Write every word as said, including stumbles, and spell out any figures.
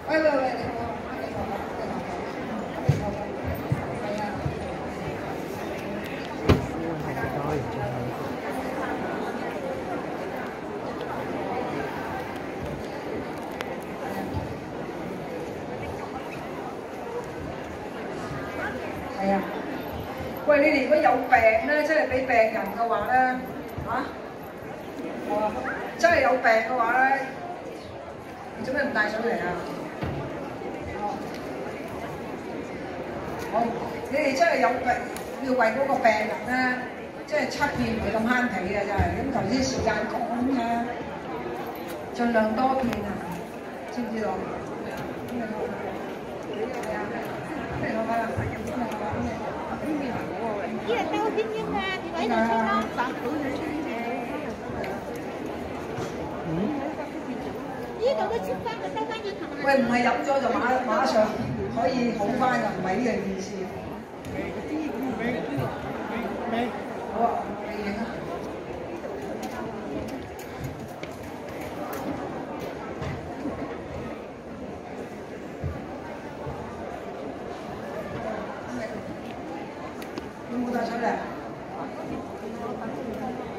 喂喂喂，你好，你好，你好，係啊。係啊。喂，你哋如果有病咧，即係俾病人嘅話咧，嚇，哦，真係有病嘅話咧，你做咩唔帶上嚟啊？哦，好，你哋真係有病，要為嗰個病人咧，即係七片唔係咁慳皮嘅真係。咁頭先時間趕嘅，盡量多片啊，知唔知道？係啊，咩攞返啊？呢個兜天鷹啊，你喺度出咯，白到你出嘅。嗯？呢度都出翻個兜翻鷹係咪？喂，唔係飲咗就馬馬上可以好翻㗎，唔係呢樣意思。好啊，你影啊。有冇帶出嚟？